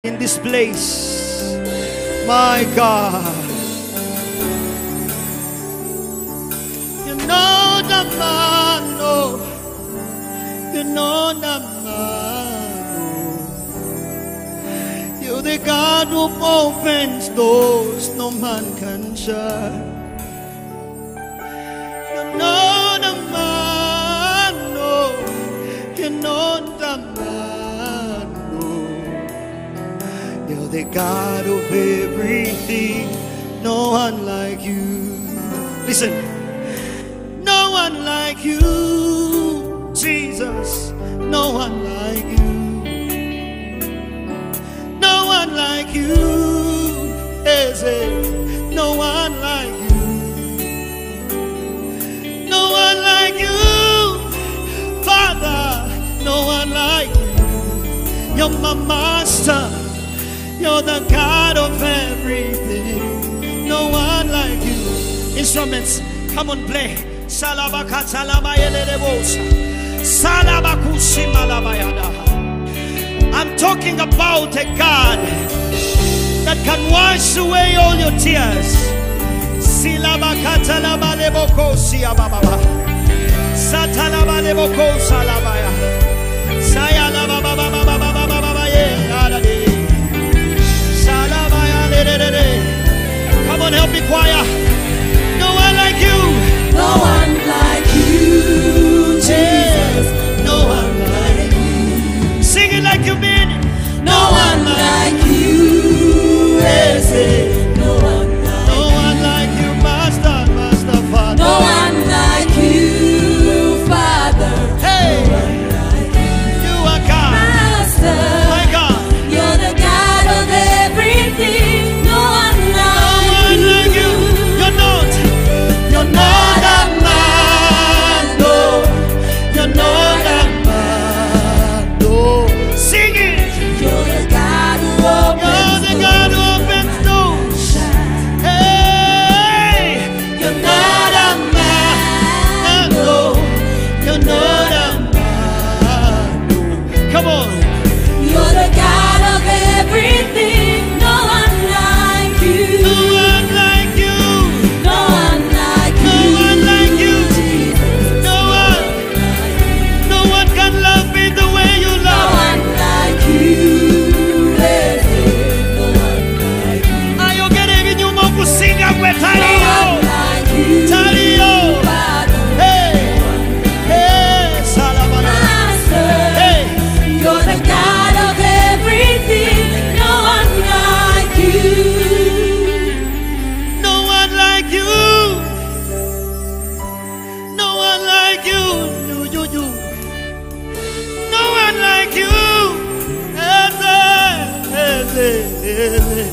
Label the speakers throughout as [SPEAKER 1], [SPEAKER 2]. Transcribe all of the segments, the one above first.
[SPEAKER 1] in this place, my God. You know the man, oh, you know the man, oh. You're the God who opens doors no man can shut. You know the man, oh, you know the man. You're the God of everything, no one like you. Listen, no one like you, Jesus, no one like you. No one like you, Eze, no one like you. No one like you, Father, no one like you. You're my master. You're the God of everything. No one like you. Instruments, come on, play. I'm talking about a God that can wash away all your tears. Come on, help me, choir. No one like you.
[SPEAKER 2] No one like you, Jesus. No one like you.
[SPEAKER 1] Sing it like you mean it.
[SPEAKER 2] No one like you, Eze. No one like
[SPEAKER 1] No one like you, Master, Master, Father.
[SPEAKER 2] No one like you, Father.
[SPEAKER 1] Hey,
[SPEAKER 2] no one like
[SPEAKER 1] you are God,
[SPEAKER 2] Master.
[SPEAKER 1] my God.
[SPEAKER 2] You're the God of everything. No one like
[SPEAKER 1] you. You're not.
[SPEAKER 2] You're not a man, no.
[SPEAKER 1] You're not a man, no. Sing it.
[SPEAKER 2] You're the God who opens
[SPEAKER 1] doors. Hey,
[SPEAKER 2] you're not a man, no.
[SPEAKER 1] You're not a man, no. Come on.
[SPEAKER 2] You're the God of everything. No one like you.
[SPEAKER 1] No one like you.
[SPEAKER 2] No one like
[SPEAKER 1] No
[SPEAKER 2] you.
[SPEAKER 1] one like you.
[SPEAKER 2] Jesus.
[SPEAKER 1] No one can love me the way you
[SPEAKER 2] No
[SPEAKER 1] love.
[SPEAKER 2] one like you. No one like you.
[SPEAKER 1] Ayo gere nyuma kusinga kwe
[SPEAKER 2] No
[SPEAKER 1] Talio.
[SPEAKER 2] one like you.
[SPEAKER 1] Talio.
[SPEAKER 2] Father.
[SPEAKER 1] Hey, hey, Salabana.
[SPEAKER 2] Master.
[SPEAKER 1] Hey,
[SPEAKER 2] You're the God of everything. No one like you.
[SPEAKER 1] no one like you. No one like you. You. No one like you. Eze.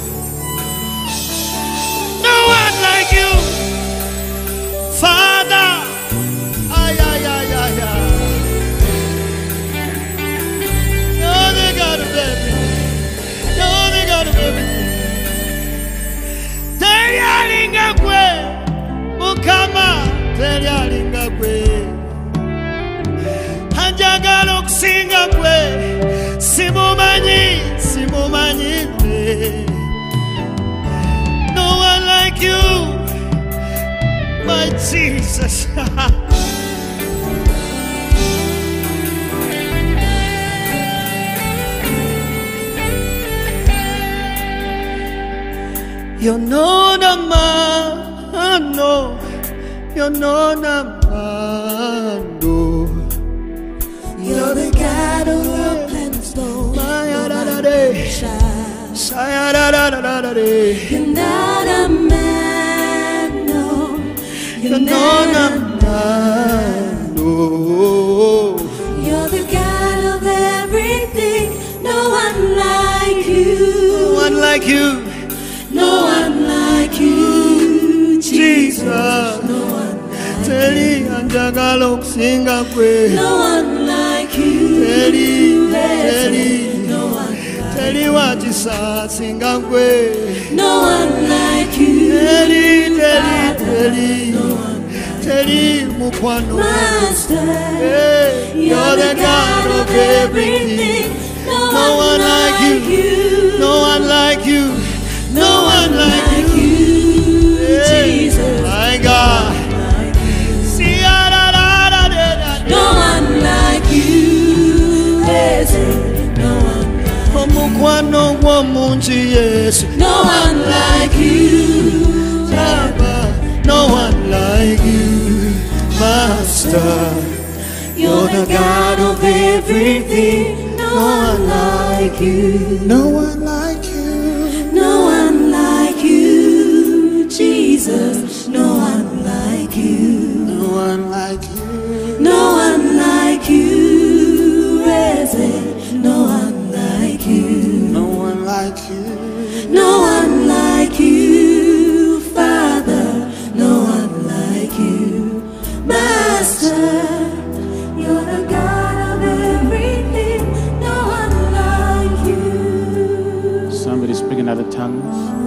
[SPEAKER 1] No one like you. Father. Ay. You're the God of everything. You're the God of everything. Terialinga kwe, mukama terialinga kwe. Anjagala okusinga kwe, simumanyi ne. No one like you, my Jesus. You're not a man, no. You're not a man, no.
[SPEAKER 2] You're the God who opens doors. You're not a man, no.
[SPEAKER 1] You're not a man, no.
[SPEAKER 2] You're the God of everything. No one like you.
[SPEAKER 1] No one like you,
[SPEAKER 2] No one like you, Jesus. No one like
[SPEAKER 1] Teri anjagala okusinga kwe.
[SPEAKER 2] No one like you.
[SPEAKER 1] Teri.
[SPEAKER 2] No one like
[SPEAKER 1] Teri wachisa singa kwe.
[SPEAKER 2] No one like you.
[SPEAKER 1] Teri.
[SPEAKER 2] No one like
[SPEAKER 1] Teri mukwano.
[SPEAKER 2] Master.
[SPEAKER 1] Hey, you're the God of everything.
[SPEAKER 2] No one like you.
[SPEAKER 1] No Kwano wamunji Yesu.
[SPEAKER 2] No one like you,
[SPEAKER 1] Baba, no one like you, Master.
[SPEAKER 2] you're the God of everything. No one like you,
[SPEAKER 1] No one like you.
[SPEAKER 2] no one like you, Jesus. No one like you,
[SPEAKER 1] No one like you.
[SPEAKER 2] no one like you, Reze. No one like you,
[SPEAKER 1] No one like you.
[SPEAKER 2] no one like you, Father. No one like you, Master. You're the God of everything. No one like you.
[SPEAKER 3] Somebody speaking out of tongues.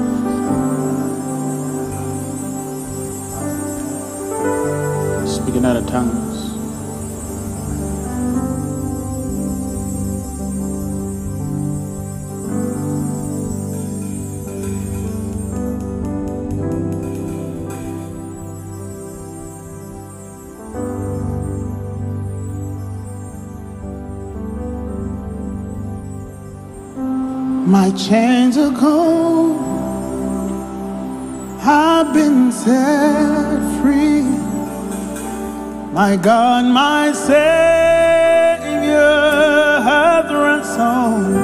[SPEAKER 3] Speaking out of tongues. My chains are gone. I've been set free. My God, my Savior has ransomed